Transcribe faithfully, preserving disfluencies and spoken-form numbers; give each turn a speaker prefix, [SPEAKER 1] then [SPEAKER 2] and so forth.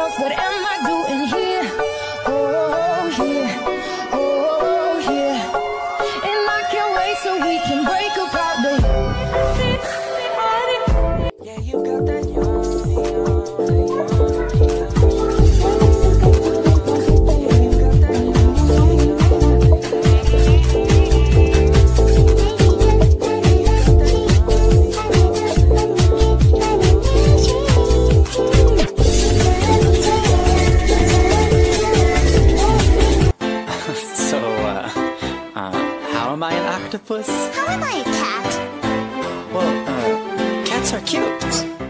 [SPEAKER 1] myself, what am I doing here? Oh, here, oh, here. And I can't wait so we can break apart the yeah, you got that yummy,
[SPEAKER 2] So, uh, uh, how am I an octopus?
[SPEAKER 3] How am I a cat?
[SPEAKER 2] Well, uh, cats are cute.